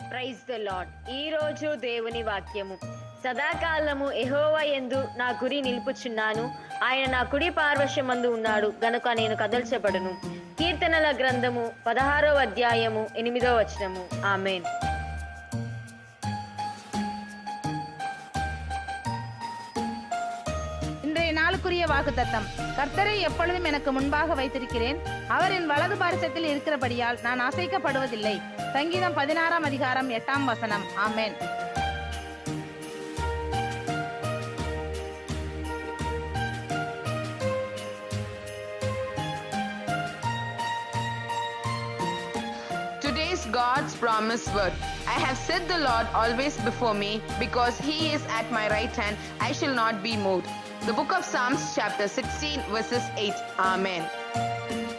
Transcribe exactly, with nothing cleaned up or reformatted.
Praise the lord. ఈ రోజు దేవుని వాక్యము. సదాకాలము యెహోవా యందు నా గురి నిలుపుచున్నాను, ఆయన నా కుడి పార్శ్వమందు ఉన్నాడు గనుక నేను కదల్చబడును. కీర్తనల గ్రంథము పదహారవ అధ్యాయము ఎనిమిదవ వచనము. ఆమేన్. இன்றைய நாளுக்குரிய வாக்குத்தத்தம். கர்த்தரை எப்பொழுதும் எனக்கு முன்பாக வைத்திருக்கிறேன், அவர் என் வலது பாரிசத்தில் இருக்கிறபடியால் நான் அசைக்கப்படுவதில்லை. சங்கீதம் பதினாறாம் அதிகாரம் எட்டாம் வசனம். ஆமென். Today's God's promise word. I have set the Lord always before me, because he is at my right hand, I shall not be moved. The book of Psalms chapter sixteen verses eight. Amen.